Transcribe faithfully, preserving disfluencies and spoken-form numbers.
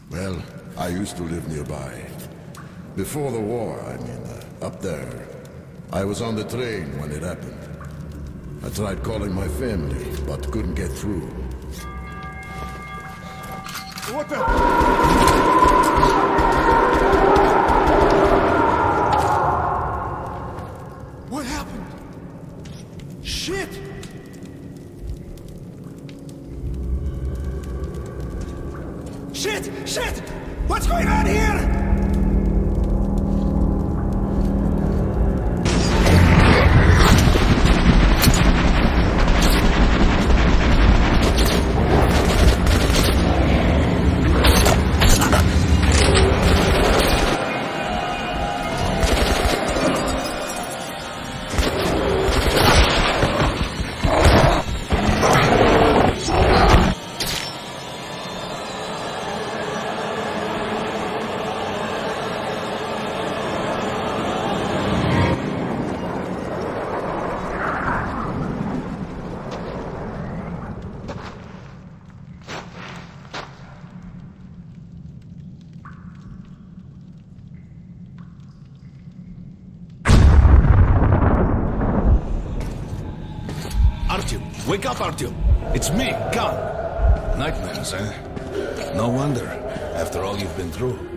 Well, I used to live nearby. Before the war, I mean, uh, up there. I was on the train when it happened. I tried calling my family, but couldn't get through. What the... What happened? Shit! Shit! Shit! What's going on here? Artyom, wake up, Artyom. It's me, Khan. Nightmares, eh? No wonder, after all you've been through.